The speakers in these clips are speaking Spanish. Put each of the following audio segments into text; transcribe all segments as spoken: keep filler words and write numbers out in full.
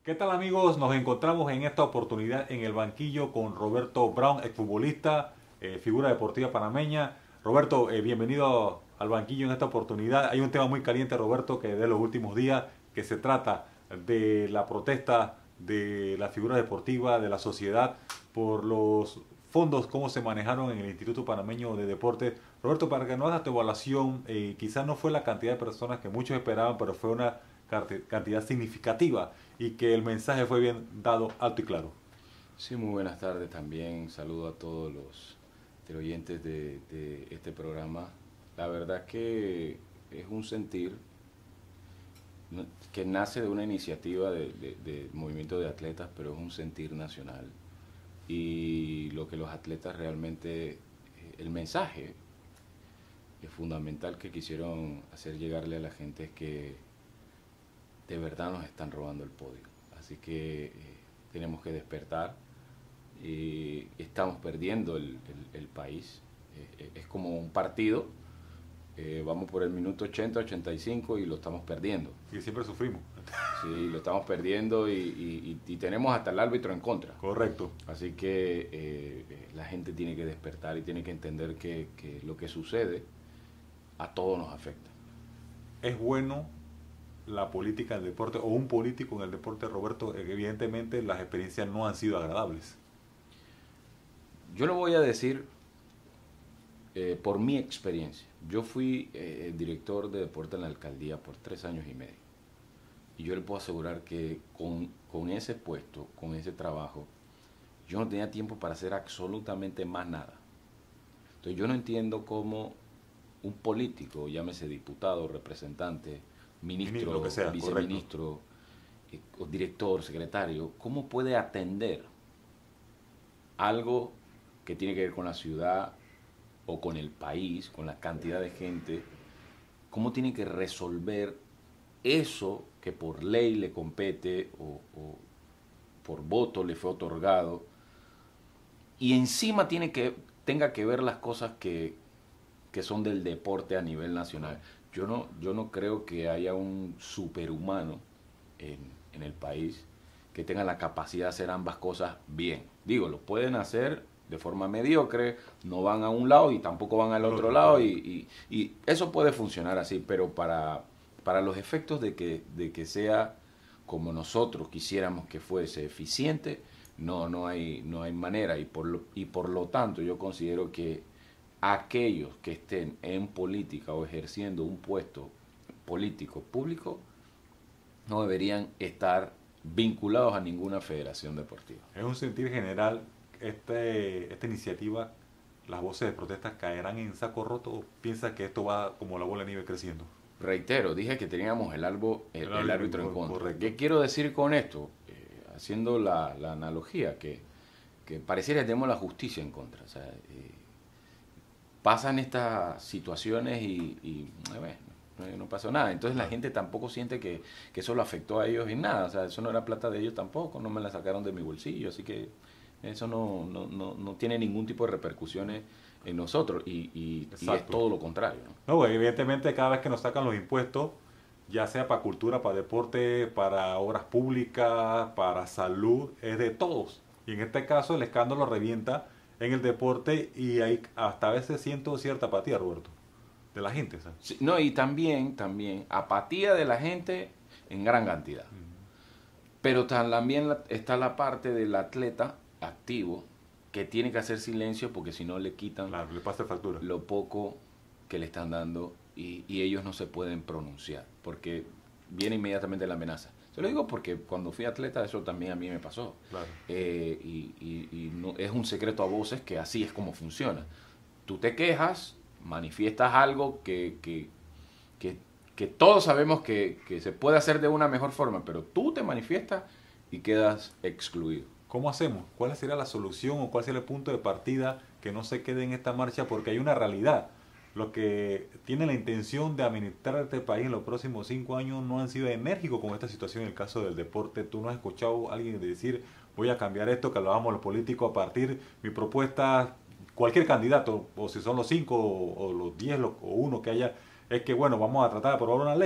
¿Qué tal amigos? Nos encontramos en esta oportunidad en el banquillo con Roberto Brown, exfutbolista, eh, figura deportiva panameña. Roberto, eh, bienvenido al banquillo en esta oportunidad. Hay un tema muy caliente, Roberto, que de los últimos días, que se trata de la protesta de la figura deportiva, de la sociedad, por los fondos, cómo se manejaron en el Instituto Panameño de Deportes. Roberto, para que nos hagas tu evaluación, eh, quizás no fue la cantidad de personas que muchos esperaban, pero fue una cantidad significativa y que el mensaje fue bien dado, alto y claro. Sí, muy buenas tardes también. Saludo a todos los teleoyentes de, de este programa. La verdad es que es un sentir que nace de una iniciativa de, de, de movimiento de atletas, pero es un sentir nacional. Y lo que los atletas realmente, el mensaje es fundamental que quisieron hacer llegarle a la gente es que de verdad nos están robando el podio. Así que eh, tenemos que despertar. Eh, estamos perdiendo el, el, el país. Eh, es como un partido. Eh, vamos por el minuto ochenta, ochenta y cinco y lo estamos perdiendo. Y siempre sufrimos. Sí, lo estamos perdiendo y, y, y, y tenemos hasta el árbitro en contra. Correcto. Así que eh, la gente tiene que despertar y tiene que entender que, que lo que sucede a todos nos afecta. Es bueno la política del deporte o un político en el deporte, Roberto. Evidentemente las experiencias no han sido agradables. Yo lo voy a decir eh, por mi experiencia. Yo fui eh, director de deporte en la alcaldía por tres años y medio. Y yo le puedo asegurar que con, con ese puesto, con ese trabajo, yo no tenía tiempo para hacer absolutamente más nada. Entonces yo no entiendo cómo un político, llámese diputado, representante, ministro, ministro que sea, viceministro, eh, o director, secretario, cómo puede atender algo que tiene que ver con la ciudad o con el país, con la cantidad de gente, cómo tiene que resolver eso que por ley le compete o, o por voto le fue otorgado, y encima tiene que, tenga que ver las cosas que, que son del deporte a nivel nacional. Yo no, yo no creo que haya un superhumano en, en el país que tenga la capacidad de hacer ambas cosas bien. Digo, lo pueden hacer de forma mediocre, no van a un lado y tampoco van al otro lado, y, y, y eso puede funcionar así, pero para, para los efectos de que, de que sea como nosotros quisiéramos que fuese eficiente, no, no hay, no hay manera, y por lo, y por lo tanto yo considero que aquellos que estén en política o ejerciendo un puesto político público no deberían estar vinculados a ninguna federación deportiva. Es un sentir general. Este, esta iniciativa, las voces de protesta caerán en saco roto, o piensas que esto va como la bola de nieve creciendo? Reitero, dije que teníamos el, albo, el, el, el árbitro en contra. Correcto. ¿Qué quiero decir con esto? Eh, haciendo la, la analogía, que, que pareciera que tenemos la justicia en contra. O sea, eh, pasan estas situaciones y, y bueno, no, no pasó nada. Entonces la gente tampoco siente que, que eso lo afectó a ellos en nada. O sea, eso no era plata de ellos tampoco, no me la sacaron de mi bolsillo, así que eso no, no, no, no tiene ningún tipo de repercusiones en nosotros, y, y, y es todo lo contrario, ¿no? No, evidentemente cada vez que nos sacan los impuestos, ya sea para cultura, para deporte, para obras públicas, para salud, es de todos. Y en este caso el escándalo revienta en el deporte, y hay hasta a veces siento cierta apatía, Roberto, de la gente, ¿sabes? Sí, no, y también, también apatía de la gente en gran cantidad. Uh-huh. Pero también está la parte del atleta activo que tiene que hacer silencio, porque si no le quitan, claro, le pasa factura, lo poco que le están dando, y, y ellos no se pueden pronunciar porque viene inmediatamente la amenaza. Se lo digo porque cuando fui atleta eso también a mí me pasó. Claro. Eh, y y, y no, es un secreto a voces que así es como funciona. Tú te quejas, manifiestas algo que, que, que, que todos sabemos que, que se puede hacer de una mejor forma, pero tú te manifiestas y quedas excluido. ¿Cómo hacemos? ¿Cuál sería la solución o cuál sería el punto de partida que no se quede en esta marcha? Porque hay una realidad. Los que tienen la intención de administrar este país en los próximos cinco años no han sido enérgicos con esta situación. En el caso del deporte, tú no has escuchado a alguien decir, voy a cambiar esto, que lo hagamos los políticos a partir, mi propuesta, cualquier candidato, o si son los cinco o, o los diez o uno que haya, es que bueno, vamos a tratar de aprobar una ley.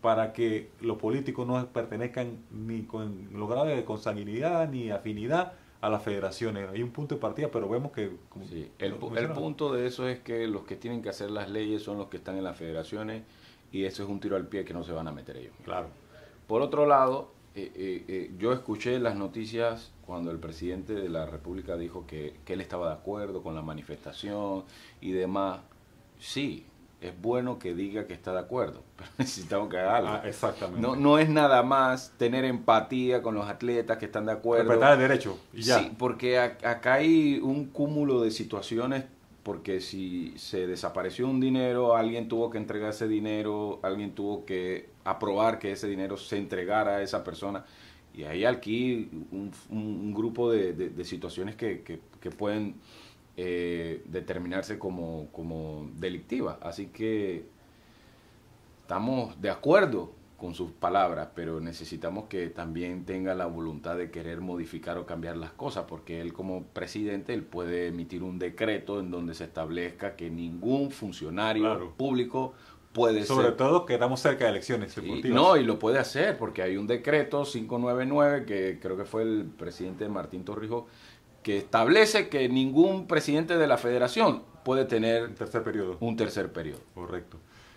para que los políticos no pertenezcan ni con los grados de consanguinidad ni afinidad a las federaciones. Hay un punto de partida, pero vemos que... Como sí, el, el punto de eso es que los que tienen que hacer las leyes son los que están en las federaciones, y eso es un tiro al pie que no se van a meter ellos. Claro. Por otro lado, eh, eh, eh, yo escuché las noticias cuando el presidente de la República dijo que, que él estaba de acuerdo con la manifestación y demás. Sí, es bueno que diga que está de acuerdo, pero necesitamos que haga algo. Ah, exactamente. No, no es nada más tener empatía con los atletas que están de acuerdo. Respetar el derecho y ya. Sí, porque a, acá hay un cúmulo de situaciones, porque si se desapareció un dinero, alguien tuvo que entregar ese dinero, alguien tuvo que aprobar que ese dinero se entregara a esa persona. Y hay aquí un, un, un grupo de, de, de situaciones que, que, que pueden... Eh, determinarse como, como delictiva. Así que estamos de acuerdo con sus palabras, pero necesitamos que también tenga la voluntad de querer modificar o cambiar las cosas, porque él como presidente él puede emitir un decreto en donde se establezca que ningún funcionario claro. público puede Sobre ser... todo que estamos cerca de elecciones deportivas. Y, no, y lo puede hacer, porque hay un decreto cinco noventa y nueve que creo que fue el presidente Martín Torrijos, que establece que ningún presidente de la federación puede tener un tercer periodo. Un tercer periodo. Correcto.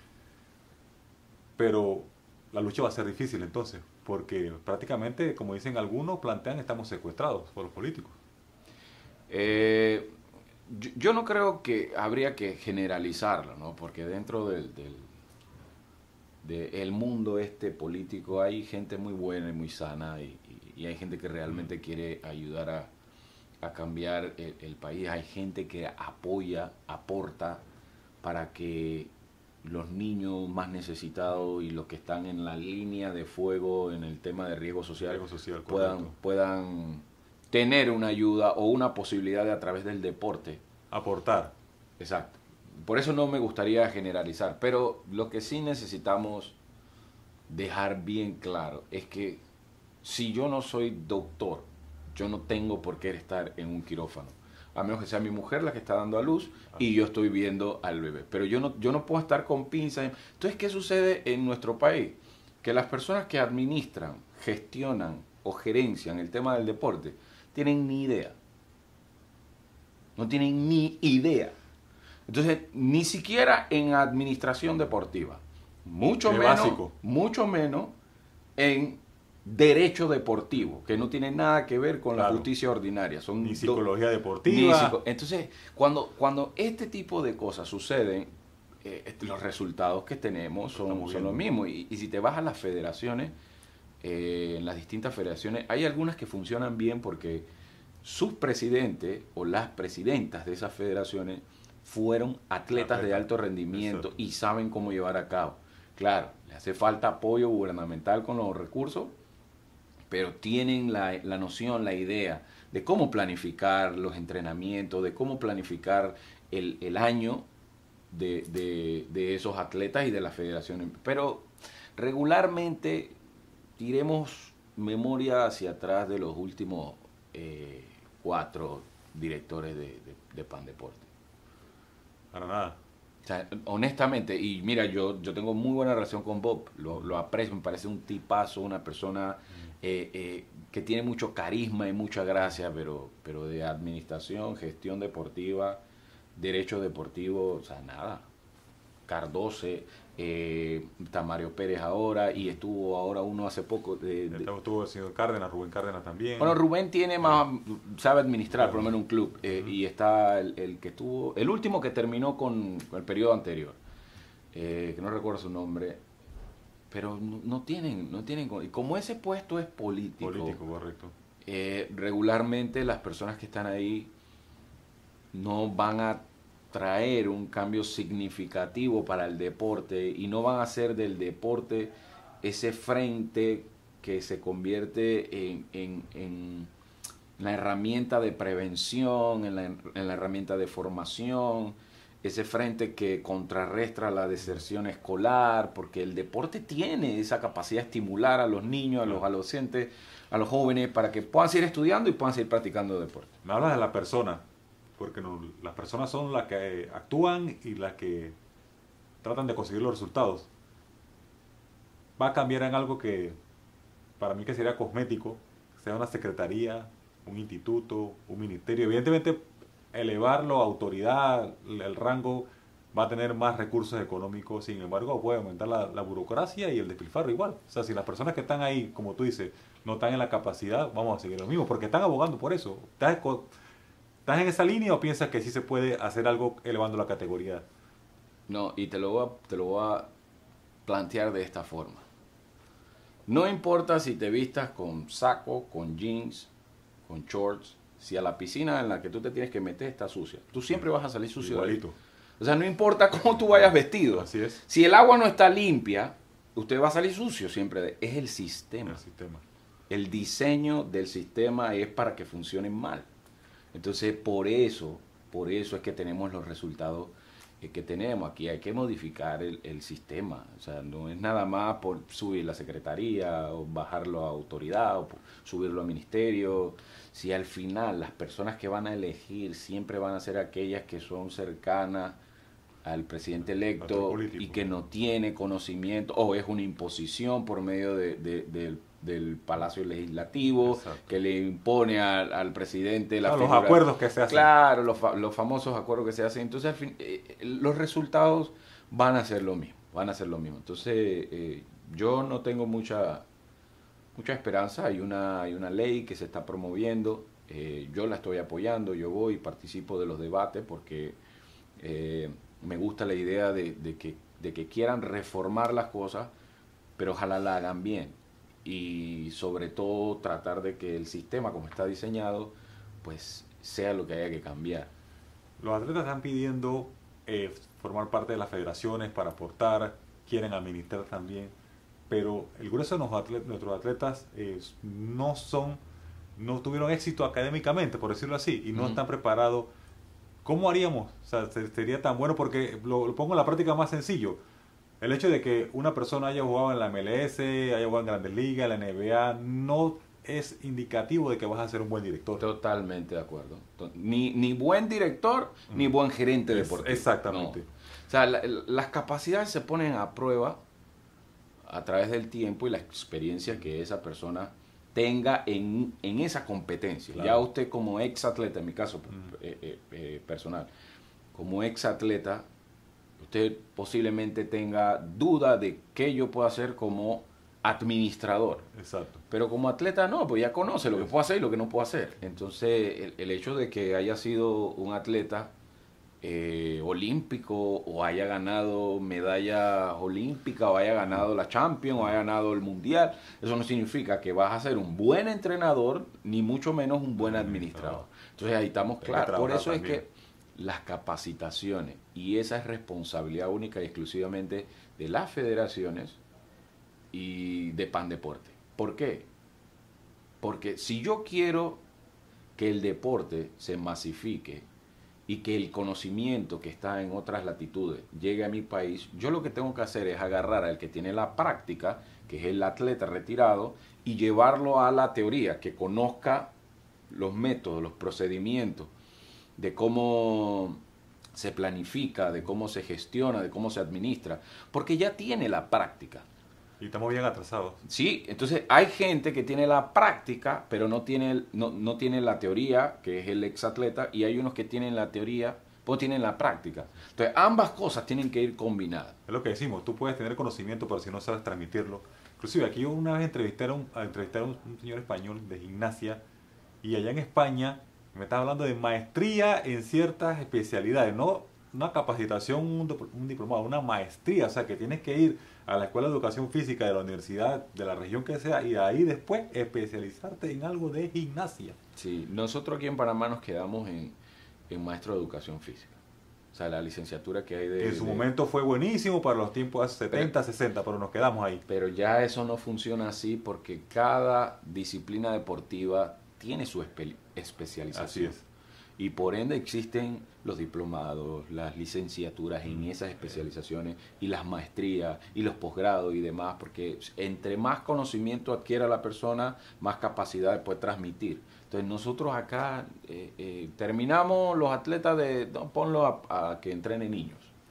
Pero la lucha va a ser difícil entonces, porque prácticamente, como dicen algunos, plantean estamos secuestrados por los políticos. Eh, yo, yo no creo que habría que generalizarlo, ¿no? Porque dentro del, del de el mundo este político hay gente muy buena y muy sana, y, y, y hay gente que realmente quiere ayudar a a cambiar el, el país. Hay gente que apoya, aporta para que los niños más necesitados y los que están en la línea de fuego en el tema de riesgo social, riesgo social puedan, puedan tener una ayuda o una posibilidad de a través del deporte aportar. Exacto. Por eso no me gustaría generalizar, pero lo que sí necesitamos dejar bien claro es que si yo no soy doctor, yo no tengo por qué estar en un quirófano, a menos que sea mi mujer la que está dando a luz y yo estoy viendo al bebé. Pero yo no, yo no puedo estar con pinzas. Entonces, ¿qué sucede en nuestro país? Que las personas que administran, gestionan o gerencian el tema del deporte tienen ni idea. No tienen ni idea. Entonces, ni siquiera en administración deportiva, mucho Qué menos, básico. mucho menos en derecho deportivo, que no tiene nada que ver con Claro. la justicia ordinaria. Son Ni do- psicología ni deportiva. psico- Entonces, cuando, cuando este tipo de cosas suceden, eh, este, los resultados que tenemos son, estamos son los viendo. mismos. Y, y si te vas a las federaciones, eh, en las distintas federaciones, hay algunas que funcionan bien porque sus presidentes o las presidentas de esas federaciones fueron atletas de Atleta. alto rendimiento Exacto. y saben cómo llevar a cabo. Claro, le hace falta apoyo gubernamental con los recursos, pero tienen la, la noción, la idea de cómo planificar los entrenamientos, de cómo planificar el, el año de, de, de esos atletas y de las federaciones. Pero regularmente tiremos memoria hacia atrás de los últimos eh, cuatro directores de, de, de Pandeporte. Para nada. O sea, honestamente, y mira, yo, yo tengo muy buena relación con Bob, lo, lo aprecio, me parece un tipazo, una persona eh, eh, que tiene mucho carisma y mucha gracia, pero, pero de administración, gestión deportiva, derecho deportivo, o sea, nada. Cardoce, eh, está Mario Pérez ahora, y estuvo ahora uno hace poco. De, de, Estuvo el señor Cárdenas, Rubén Cárdenas también. bueno, Rubén tiene más, sabe administrar Claro. por lo menos un club, eh, Ujú. y está el, el que estuvo, el último que terminó con, con el periodo anterior, eh, que no recuerdo su nombre, pero no, no tienen, no tienen, y como ese puesto es político, Político, correcto. eh, regularmente las personas que están ahí no van a traer un cambio significativo para el deporte y no van a hacer del deporte ese frente que se convierte en, en, en la herramienta de prevención, en la, en la herramienta de formación, ese frente que contrarrestra la deserción escolar, porque el deporte tiene esa capacidad de estimular a los niños, a los adolescentes, a los jóvenes, para que puedan seguir estudiando y puedan seguir practicando deporte. Me hablas de la persona, porque no, las personas son las que eh, actúan y las que tratan de conseguir los resultados. va a cambiar en algo que para mí que sería cosmético, sea una secretaría, un instituto, un ministerio. Evidentemente, elevarlo a autoridad, el rango va a tener más recursos económicos, sin embargo, puede aumentar la, la burocracia y el despilfarro igual. O sea, si las personas que están ahí, como tú dices, no están en la capacidad, vamos a seguir lo mismo, porque están abogando por eso. ¿Estás, estás en esa línea o piensas que sí se puede hacer algo elevando la categoría? No, y te lo voy a, te lo voy a plantear de esta forma. No importa si te vistas con saco, con jeans, con shorts, si a la piscina en la que tú te tienes que meter está sucia, tú siempre vas a salir sucio. Igualito. O sea, no importa cómo tú vayas vestido. Así es. Si el agua no está limpia, usted va a salir sucio siempre. De, es el sistema. El sistema. El diseño del sistema es para que funcionen mal. Entonces, por eso, por eso es que tenemos los resultados eh, que tenemos. Aquí hay que modificar el, el sistema. O sea, no es nada más por subir la secretaría o bajarlo a autoridad o subirlo a ministerio. Si al final las personas que van a elegir siempre van a ser aquellas que son cercanas al presidente electo y que no tiene conocimiento o es una imposición por medio de, de, de, del Palacio Legislativo. Exacto. Que le impone al, al presidente la claro, figura, los acuerdos que se hacen. Claro, los, los famosos acuerdos que se hacen. Entonces, al fin, eh, los resultados van a ser lo mismo, van a ser lo mismo. Entonces, eh, yo no tengo mucha mucha esperanza. Hay una, hay una ley que se está promoviendo, eh, yo la estoy apoyando, yo voy y participo de los debates porque eh, me gusta la idea de, de, que, de que quieran reformar las cosas, pero ojalá la hagan bien. Y sobre todo tratar de que el sistema como está diseñado, pues sea lo que haya que cambiar. Los atletas están pidiendo eh, formar parte de las federaciones para aportar, quieren administrar también, pero el grueso de atletas, nuestros atletas eh, no son, no tuvieron éxito académicamente, por decirlo así, y no uh-huh. están preparados. ¿Cómo haríamos? O sea, sería tan bueno, porque lo, lo pongo en la práctica más sencillo. El hecho de que una persona haya jugado en la M L S, haya jugado en Grandes Ligas, en la N B A, no es indicativo de que vas a ser un buen director. Totalmente de acuerdo. Ni, ni buen director, mm. ni buen gerente es, deportivo. Exactamente. No. O sea, la, las capacidades se ponen a prueba a través del tiempo y la experiencia que esa persona tenga en, en esa competencia. Claro. Ya usted como ex atleta, en mi caso mm. eh, eh, eh, personal, como ex atleta, usted posiblemente tenga duda de qué yo puedo hacer como administrador. Exacto. Pero como atleta no, pues ya conoce lo que puedo hacer y lo que no puedo hacer. Entonces, el, el hecho de que haya sido un atleta eh, olímpico o haya ganado medalla olímpica o haya ganado la Champions o haya ganado el Mundial, eso no significa que vas a ser un buen entrenador ni mucho menos un buen administrador. Entonces ahí estamos claros. Por eso también es que las capacitaciones, y esa es responsabilidad única y exclusivamente de las federaciones y de Pan Deporte. ¿Por qué? Porque si yo quiero que el deporte se masifique y que el conocimiento que está en otras latitudes llegue a mi país, yo lo que tengo que hacer es agarrar al que tiene la práctica, que es el atleta retirado, y llevarlo a la teoría, que conozca los métodos, los procedimientos, de cómo se planifica, de cómo se gestiona, de cómo se administra, porque ya tiene la práctica. Y estamos bien atrasados. Sí, entonces hay gente que tiene la práctica, pero no tiene, no, no tiene la teoría, que es el exatleta, y hay unos que tienen la teoría, pero tienen la práctica. Entonces ambas cosas tienen que ir combinadas. Es lo que decimos, tú puedes tener conocimiento, pero si no sabes transmitirlo. Inclusive aquí yo una vez entrevisté a un, a entrevistar a un, un señor español de gimnasia, y allá en España me estaba hablando de maestría en ciertas especialidades, no una capacitación, un, un diplomado, una maestría, o sea que tienes que ir a la Escuela de Educación Física de la universidad, de la región que sea, y ahí después especializarte en algo de gimnasia. Sí, nosotros aquí en Panamá nos quedamos en, en maestro de Educación Física. O sea, la licenciatura que hay de... En su de, momento fue buenísimo para los tiempos setenta, pero, sesenta, pero nos quedamos ahí. Pero ya eso no funciona así porque cada disciplina deportiva tiene su espe especialización. Así es. Y por ende existen los diplomados, las licenciaturas en esas especializaciones y las maestrías y los posgrados y demás, porque entre más conocimiento adquiera la persona, más capacidad puede transmitir. Entonces nosotros acá eh, eh, terminamos los atletas de, no, ponlo a, a que entrenen niños. O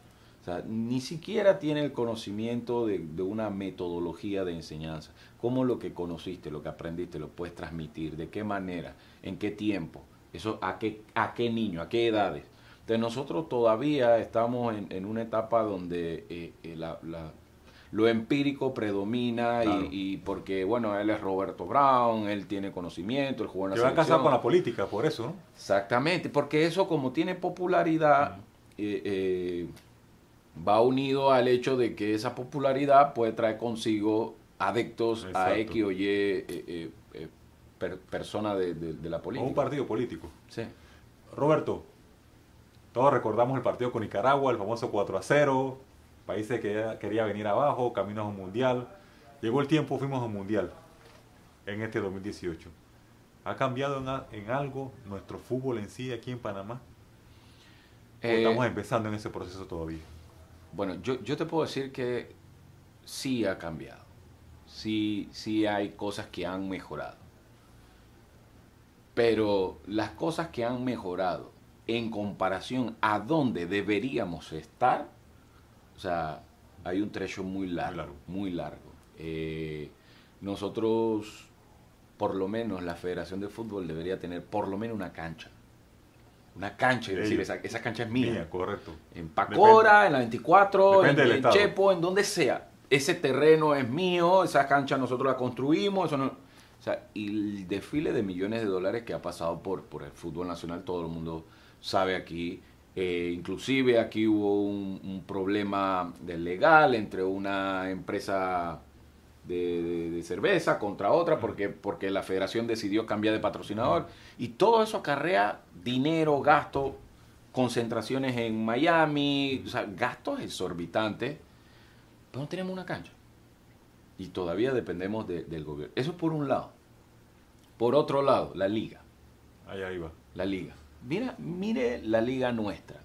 O sea, ni siquiera tiene el conocimiento de, de una metodología de enseñanza. Cómo lo que conociste, lo que aprendiste, lo puedes transmitir, de qué manera, en qué tiempo, eso a qué, a qué niño, a qué edades. Entonces nosotros todavía estamos en, en una etapa donde eh, eh, la, la, lo empírico predomina, claro. y, y porque, bueno, él es Roberto Brown, él tiene conocimiento, él jugó en la selección. Que va a casar con la política, por eso, ¿no? Exactamente, porque eso como tiene popularidad, uh-huh. eh, eh, va unido al hecho de que esa popularidad puede traer consigo adeptos Exacto. a X o Y eh, eh, eh, per, persona de, de, de la política. O un partido político. Sí. Roberto, todos recordamos el partido con Nicaragua, el famoso cuatro a cero, países que quería venir abajo, camino a un mundial. Llegó el tiempo, fuimos a un mundial en este dos mil dieciocho. ¿Ha cambiado en, a, en algo nuestro fútbol en sí aquí en Panamá? ¿O eh, estamos empezando en ese proceso todavía? Bueno, yo, yo te puedo decir que sí ha cambiado. Sí, sí hay cosas que han mejorado. Pero las cosas que han mejorado en comparación a dónde deberíamos estar, o sea, hay un trecho muy largo, muy largo. Muy largo. Eh, nosotros, por lo menos, la Federación de Fútbol debería tener por lo menos una cancha. Una cancha, y decir, esa, esa cancha es mía. mía. Correcto. En Pacora, Depende. en la veinticuatro, Depende en, del en estado. Chepo, en donde sea. Ese terreno es mío, esa cancha nosotros la construimos, eso no... O sea, y el desfile de millones de dólares que ha pasado por, por el fútbol nacional, todo el mundo sabe aquí. Eh, inclusive aquí hubo un, un problema legal entre una empresa de, de, de cerveza contra otra porque, porque la federación decidió cambiar de patrocinador. Y todo eso acarrea dinero, gasto, concentraciones en Miami, o sea, gastos exorbitantes. Pero no tenemos una cancha. Y todavía dependemos de, del gobierno. Eso por un lado. Por otro lado, la liga. Allá iba. La liga. Mira, mire la liga nuestra.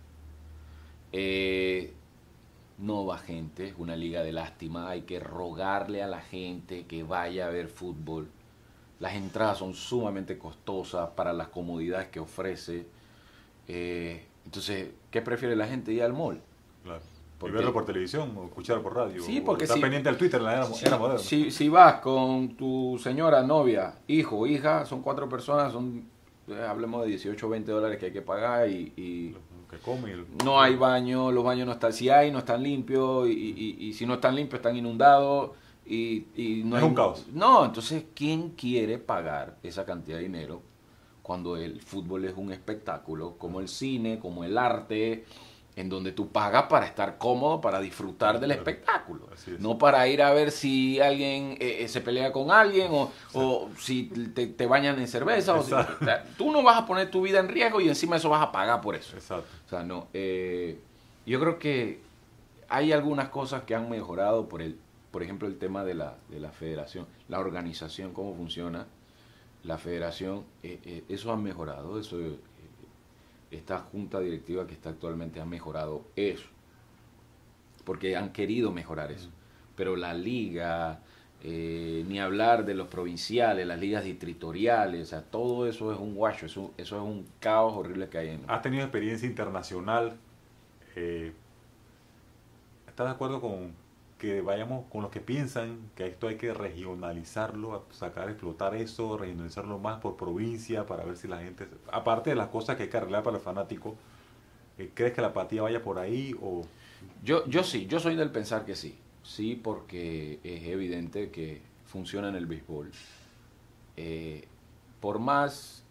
Eh, no va gente, es una liga de lástima. Hay que rogarle a la gente que vaya a ver fútbol. Las entradas son sumamente costosas para las comodidades que ofrece. Eh, entonces, ¿qué prefiere la gente? Ir al mall. Claro. Porque, y verlo por televisión o escuchar por radio. Sí, porque está si, pendiente al Twitter en la era, si, era moderna. Si, si vas con tu señora, novia, hijo, hija, son cuatro personas, son, eh, hablemos de dieciocho o veinte dólares que hay que pagar y, y que come el... no hay baño, los baños no están, si hay, no están limpios y, y, y si no están limpios están inundados y, y no es hay, un caos. No, entonces, ¿quién quiere pagar esa cantidad de dinero cuando el fútbol es un espectáculo como el cine, como el arte, en donde tú pagas para estar cómodo, para disfrutar del claro. espectáculo, no para ir a ver si alguien eh, se pelea con alguien o, o si te, te bañan en cerveza. O si, o sea, tú no vas a poner tu vida en riesgo y encima eso vas a pagar por eso. Exacto. O sea, no. Eh, yo creo que hay algunas cosas que han mejorado por el, por ejemplo, el tema de la, de la federación, la organización, cómo funciona la federación, eh, eh, eso ha mejorado, eso. Eh, Esta junta directiva que está actualmente ha mejorado eso, porque han querido mejorar eso. Pero la liga, eh, ni hablar de los provinciales, las ligas distritoriales, o sea, todo eso es un guacho, eso, eso es un caos horrible que hay en... ¿Has tenido experiencia internacional? Eh, ¿Estás de acuerdo con que vayamos con los que piensan que esto hay que regionalizarlo, sacar, explotar eso, regionalizarlo más por provincia para ver si la gente, aparte de las cosas que hay que arreglar para el fanático, ¿crees que la apatía vaya por ahí? O yo, yo sí, yo soy del pensar que sí, sí, porque es evidente que funciona en el béisbol. Eh, por más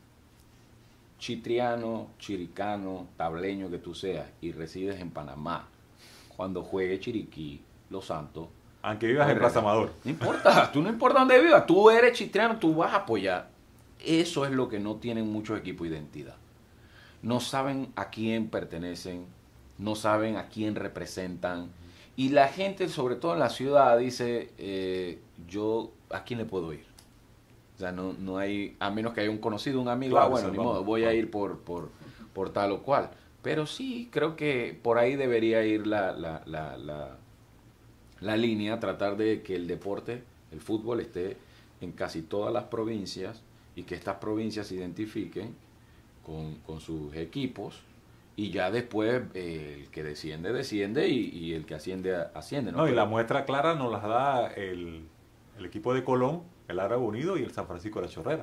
chitriano, chiricano, tableño que tú seas y resides en Panamá, cuando juegue Chiriquí, Los Santos, aunque vivas en Plaza Amador, no importa, tú no importa dónde vivas, tú eres chitriano, tú vas a apoyar. Eso es lo que no tienen muchos equipos de identidad. No saben a quién pertenecen, no saben a quién representan. Y la gente, sobre todo en la ciudad, dice, eh, yo, ¿a quién le puedo ir? O sea, no, no hay, a menos que haya un conocido, un amigo, claro, ah, bueno, sí, ni vamos, modo, voy vamos. a ir por, por, por tal o cual. Pero sí, creo que por ahí debería ir la, la, la, la, la línea, tratar de que el deporte, el fútbol, esté en casi todas las provincias y que estas provincias se identifiquen con, con sus equipos y ya después eh, el que desciende, desciende y, y el que asciende, asciende. No, ¿no? y Pero, la muestra clara nos la da el, el equipo de Colón, el Árabe Unido y el San Francisco de la Chorrera,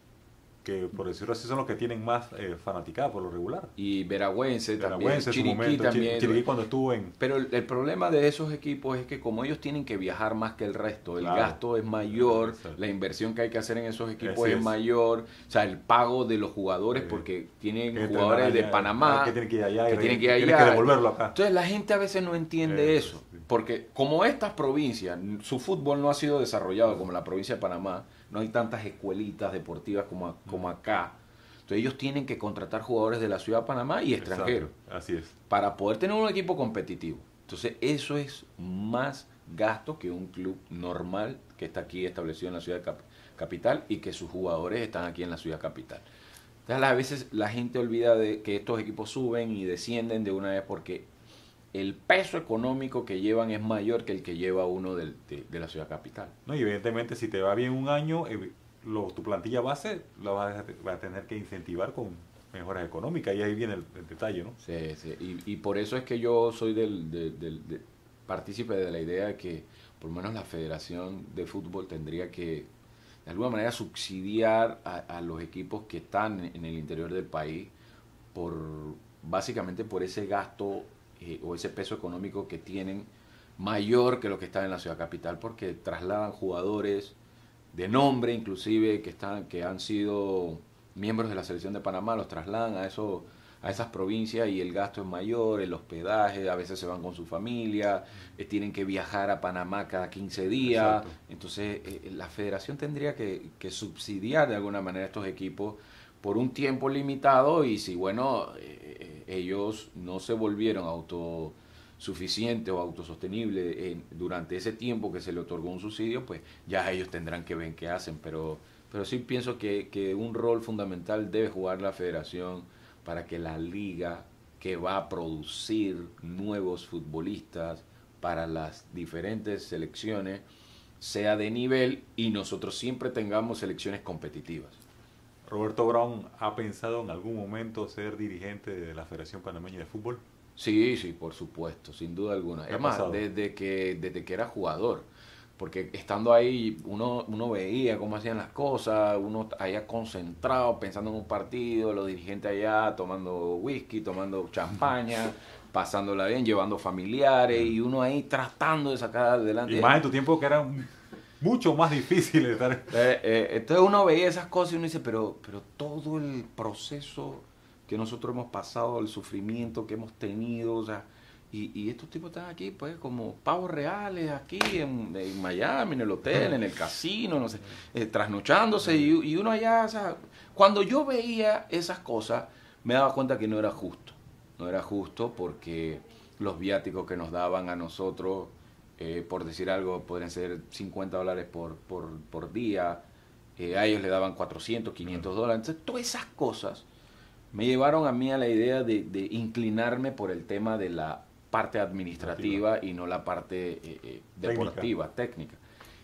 que por decirlo así son los que tienen más eh, fanaticada por lo regular. y Veragüense también, Veragüense en su Chiriquí momento, también. Chiriquí cuando estuvo en... Pero el, el problema de esos equipos es que como ellos tienen que viajar más que el resto, el Claro. gasto es mayor, Exacto. la inversión que hay que hacer en esos equipos Así es, es. mayor, o sea, el pago de los jugadores, Sí. porque tienen que jugadores allá, de Panamá que tienen que ir allá, que y tienen que ir tienen allá. que devolverlo acá. Entonces la gente a veces no entiende Eso, eso, sí. porque como estas provincias, su fútbol no ha sido desarrollado como la provincia de Panamá, no hay tantas escuelitas deportivas como, a- como acá. Entonces ellos tienen que contratar jugadores de la ciudad de Panamá y extranjeros Exacto, así es. para poder tener un equipo competitivo. Entonces eso es más gasto que un club normal que está aquí establecido en la ciudad cap- capital y que sus jugadores están aquí en la ciudad capital. Entonces a veces la gente olvida de que estos equipos suben y descienden de una vez porque el peso económico que llevan es mayor que el que lleva uno del- de, de la ciudad capital. No, y evidentemente si te va bien un año, eh, lo- tu plantilla base la vas a, vas a tener que incentivar con mejoras económicas y ahí viene el, el detalle, ¿no? Sí, sí. Y, y por eso es que yo soy del, del, del- de- partícipe de la idea de que por lo menos la Federación de Fútbol tendría que de alguna manera subsidiar a, a los equipos que están en el interior del país por básicamente por ese gasto eh, o ese peso económico que tienen mayor que lo que están en la ciudad capital, porque trasladan jugadores de nombre inclusive que están que han sido miembros de la selección de Panamá, los trasladan a eso a esas provincias y el gasto es mayor, el hospedaje, a veces se van con su familia, eh, tienen que viajar a Panamá cada quince días. Exacto. Entonces eh, la federación tendría que, que subsidiar de alguna manera estos equipos por un tiempo limitado y si bueno eh, ellos no se volvieron autosuficientes o autosostenibles en- durante ese tiempo que se le otorgó un subsidio, pues ya ellos tendrán que ver qué hacen, pero, pero sí pienso que, que un rol fundamental debe jugar la federación para que la liga que va a producir nuevos futbolistas para las diferentes selecciones sea de nivel y nosotros siempre tengamos selecciones competitivas. Roberto Brown ha pensado en algún momento ser dirigente de la Federación Panameña de Fútbol. Sí, sí, por supuesto, sin duda alguna. ¿Qué Es ha más, pasado? desde que, desde que era jugador, porque estando ahí uno, uno veía cómo hacían las cosas, uno allá concentrado, pensando en un partido, los dirigentes allá tomando whisky, tomando champaña, pasándola bien, llevando familiares, y uno ahí tratando de sacar adelante. Y más en tu tiempo que era mucho más difícil estar... Eh, eh, entonces uno veía esas cosas y uno dice, pero, pero todo el proceso que nosotros hemos pasado, el sufrimiento que hemos tenido, o sea, y, y estos tipos están aquí, pues, como pavos reales, aquí en, en Miami, en el hotel, en el casino, no sé, eh, trasnochándose, y, y uno allá, o sea, cuando yo veía esas cosas, me daba cuenta que no era justo, no era justo porque los viáticos que nos daban a nosotros, eh, por decir algo, podrían ser cincuenta dólares por, por, por día, eh, a ellos le daban cuatrocientos, quinientos dólares, entonces todas esas cosas me llevaron a mí a la idea de, de inclinarme por el tema de la parte administrativa y no la parte eh, eh, deportiva, técnica.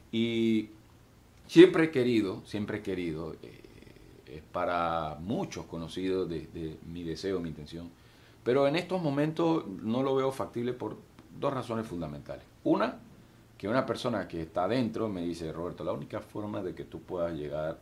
Y siempre he querido, siempre he querido, eh, es para muchos conocidos de, de mi deseo, mi intención, pero en estos momentos no lo veo factible por dos razones fundamentales. Una, que una persona que está adentro me dice, Roberto, la única forma de que tú puedas llegar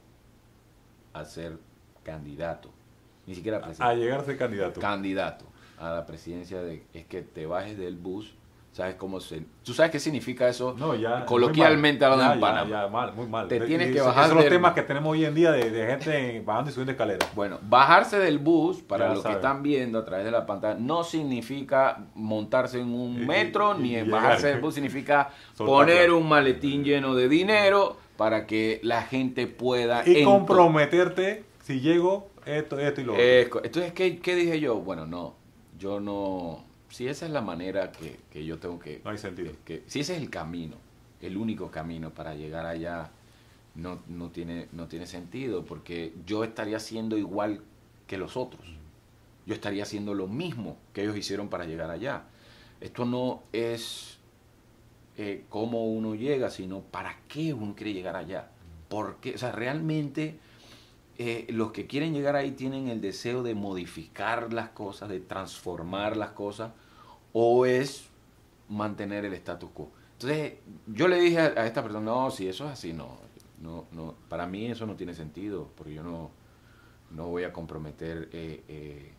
a ser candidato, ni siquiera presidente, A llegar a ser candidato. candidato a la presidencia de, es que te bajes del bus. ¿Sabes cómo se, ¿Tú sabes qué significa eso? No, ya, coloquialmente muy mal. hablando en Ya, Panamá. ya, ya, mal, muy mal. Te Y- tienes y que esos- bajar Esos son los del- temas que tenemos hoy en día de, de gente bajando y subiendo escaleras. Bueno, bajarse del bus, para Ya los que saben. están viendo a través de la pantalla, no significa montarse en un Y- metro, y- ni y en llegar. bajarse del bus, significa Soltarla. poner un maletín lleno de dinero para que la gente pueda... Y entrar. comprometerte, si llego, esto, esto y lo otro. Eh, entonces, ¿qué, ¿qué dije yo? Bueno, no, yo no... Si esa es la manera que, que yo tengo que... No hay sentido. que- si ese es el camino, el único camino para llegar allá, no, no, tiene, no tiene sentido, porque yo estaría haciendo igual que los otros. Yo estaría haciendo lo mismo que ellos hicieron para llegar allá. Esto no es eh, cómo uno llega, sino para qué uno quiere llegar allá. Porque, o sea, realmente eh, los que quieren llegar ahí tienen el deseo de modificar las cosas, de transformar las cosas, o es mantener el status quo. Entonces, yo le dije a, a esta persona, no, si eso es así, no, no, no, para mí eso no tiene sentido, porque yo no, no voy a comprometer eh, eh,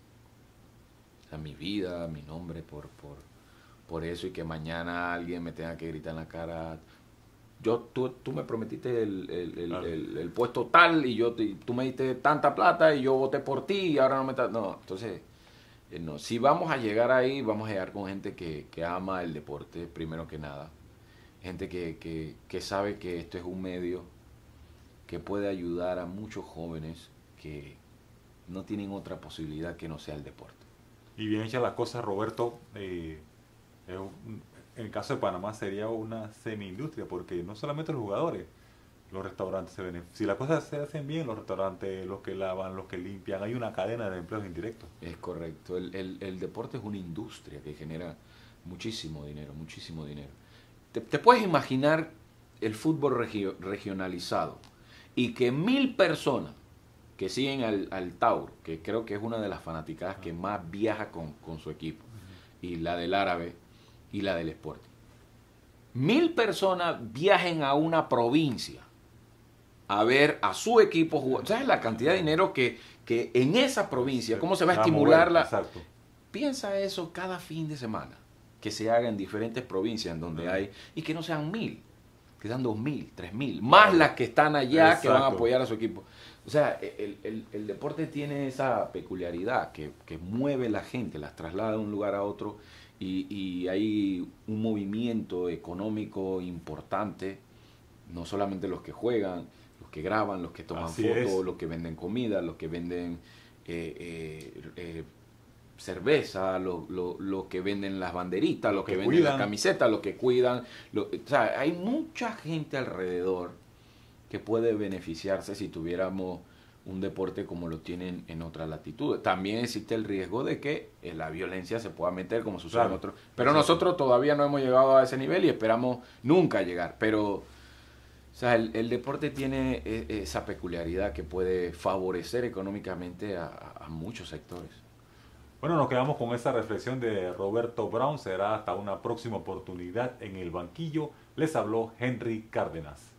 a mi vida, mi nombre por, por, por eso, y que mañana alguien me tenga que gritar en la cara, yo, tú, tú me prometiste el, el, el, el, el puesto tal, y yo te, tú me diste tanta plata, y yo voté por ti, y ahora no me está... No, entonces, eh, no. Si vamos a llegar ahí, vamos a llegar con gente que, que ama el deporte, primero que nada. Gente que, que, que sabe que esto es un medio que puede ayudar a muchos jóvenes que no tienen otra posibilidad que no sea el deporte. Y bien hechas las cosas, Roberto, eh, es un- en el caso de Panamá sería una semi-industria, porque no solamente los jugadores, los restaurantes se benefician. Si las cosas se hacen bien, los restaurantes, los que lavan, los que limpian, hay una cadena de empleos indirectos. Es correcto. El, el, el deporte es una industria que genera muchísimo dinero, muchísimo dinero. Te, te puedes imaginar el fútbol regio- regionalizado y que mil personas que siguen al, al Tauro, que creo que es una de las fanaticadas que más viaja con, con su equipo, y la del Árabe y la del Sporting. Mil personas viajen a una provincia a ver a su equipo jugar. ¿Sabes la cantidad de dinero que, que en esa provincia, cómo se va a Va a estimular mover, la... exacto. Piensa eso cada fin de semana, que se haga en diferentes provincias en donde Ujú. hay, y que no sean mil, que sean dos mil, tres mil, más las que están allá que van a Exacto. apoyar a su equipo. O sea, el, el- el deporte tiene esa peculiaridad que, que mueve la gente, las traslada de un lugar a otro, y, y hay un movimiento económico importante, no solamente los que juegan, los que graban, los que toman Así fotos, es. los que venden comida, los que venden eh, eh, eh, cerveza, los lo, lo que venden las banderitas, los que, que venden las cuidan. camisetas, los que cuidan. lo- o sea, hay mucha gente alrededor que puede beneficiarse si tuviéramos un deporte como lo tienen en otras latitudes. También existe el riesgo de que eh, la violencia se pueda meter como sucede Claro. en otros. Pero Exacto. nosotros todavía no hemos llegado a ese nivel y esperamos nunca llegar. Pero, o sea, el, el deporte tiene eh, esa peculiaridad que puede favorecer económicamente a, a- a muchos sectores. Bueno, nos quedamos con esa reflexión de Roberto Brown. Será hasta una próxima oportunidad en el banquillo. Les habló Henry Cárdenas.